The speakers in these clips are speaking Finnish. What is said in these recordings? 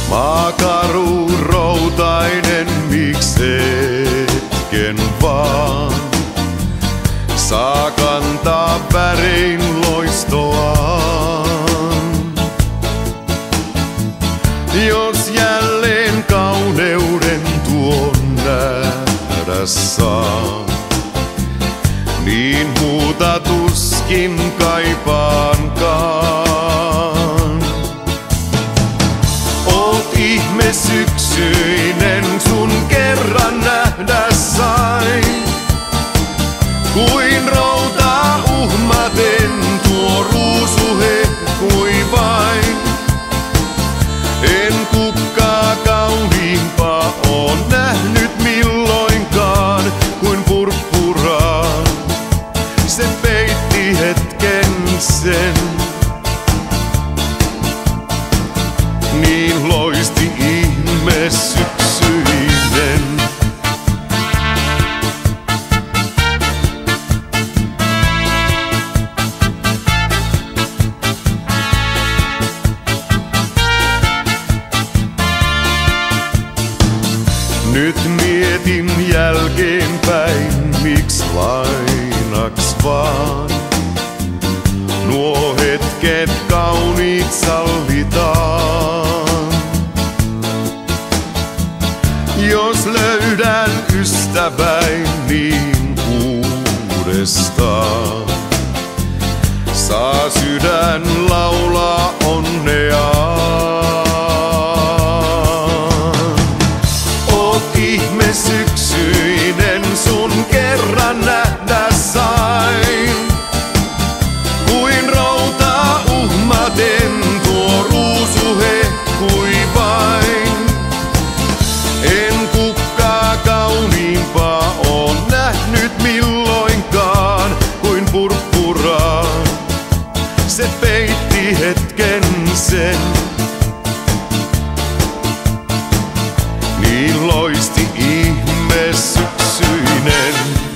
Maakaru routainen, miks hetken vaan saa kantaa värin loistoaan. Jos jälleen kauneuden tuon nähdä saa, niin muuta tuskin kaipaankaan. Oot ihme syksyinen, sun kerran nähdä sain. Kuin routaa uhmaten tuo ruusu hehkui vain. En kukkaa kauniimpaa oon nähnyt milloinkaan kuin purppuraan. Se peitti hetken sen, niin loisti ihme syksyinen. Nyt mietin jälkeenpäin, miks lainaks vaan nuo hetket kauniit sallitaan. Jos löydän ystäväin niin uudestaan, saa sydän laulaa onneaan. Ihme syksyinen, sun kerran nähdä sain. Kuin routaa uhmaten tuo ruusu hehkui vain. En kukkaa kauniimpaa oon nähnyt milloinkaan kuin purppuraan. Se peitti hetken sen, niin loisti ihme syksyinen.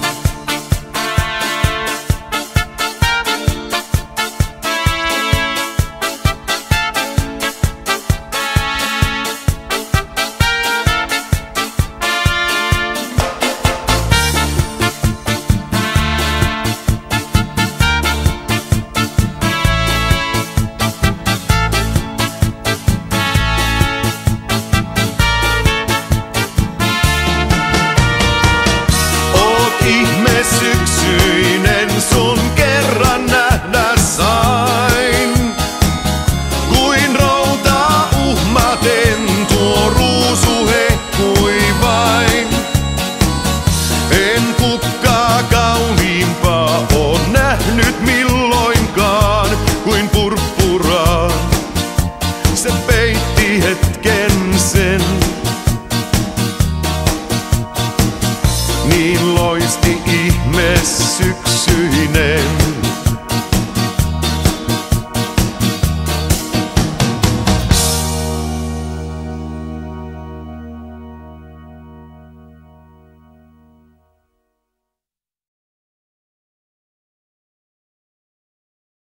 Ihme syksyinen, sun kerran nähdä sain. Kuin routaa uhmaten tuo ruusu hehkui vain. En kukkaa kauniimpaa oon nähnyt milloinkaan kuin purppuraan. Se peitti hetken sen, niin loisti ihme syksyinen.